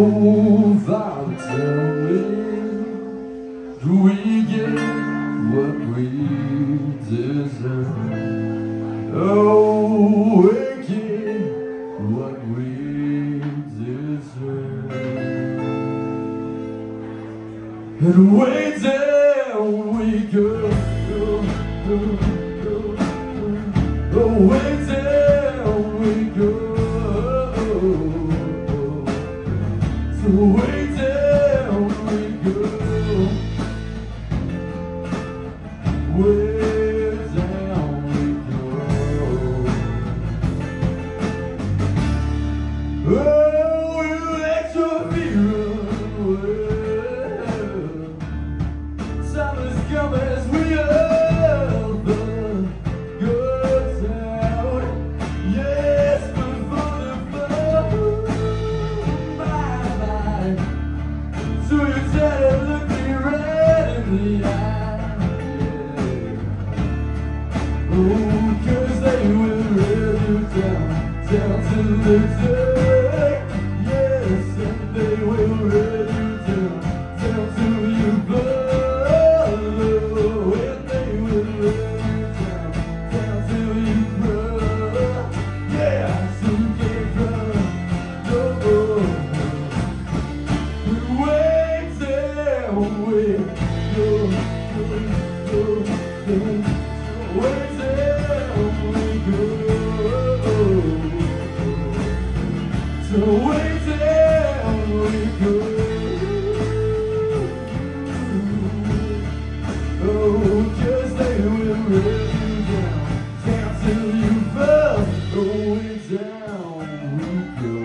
Oh, Father, tell me, do we get what we deserve? Oh, we get what we deserve. And way down we go, oh, way down we go. So way down we go, way down we go. Oh, you let your feet run away. Time has come as we all the goods out. Yes, before the fall. So you try to look me right in the eye, yeah. Oh, 'cause they will rip you down, down to the dirt. Yes, and they will rip you down, down to your blood. Oh, and they will rip you down, down to your blood. Yeah, so you can't run no more. Way down we go, way down we go. So way down we go. Oh, 'cause they will rip you down, down till you fall. Oh, way down we go.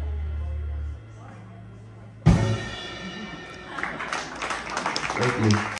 Thank you.